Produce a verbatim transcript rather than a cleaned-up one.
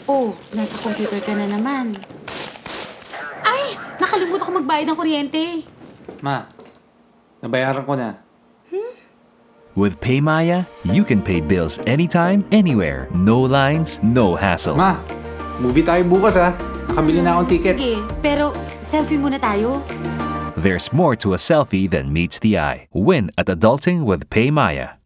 Oh, nasa computer ka na naman. Ay! Nakalimutan ko magbayad ng kuryente. Ma, nabayaran ko na. Hmm? With PayMaya, you can pay bills anytime, anywhere. No lines, no hassle. Ma, movie tayo bukas ha. Nakabili na akong tickets. Sige, pero selfie muna tayo. There's more to a selfie than meets the eye. Win at adulting with PayMaya.